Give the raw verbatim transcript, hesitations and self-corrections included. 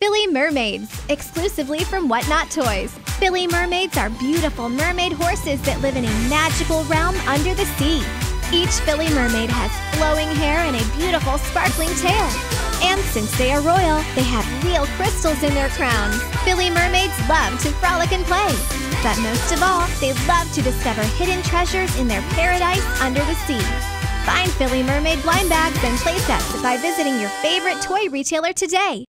Billy Mermaids, exclusively from Whatnot Toys. Billy Mermaids are beautiful mermaid horses that live in a magical realm under the sea. Each Billy Mermaid has flowing hair and a beautiful sparkling tail. And since they are royal, they have real crystals in their crowns. Billy Mermaids love to frolic and play. But most of all, they love to discover hidden treasures in their paradise under the sea. Find Billy Mermaid blind bags and play sets by visiting your favorite toy retailer today.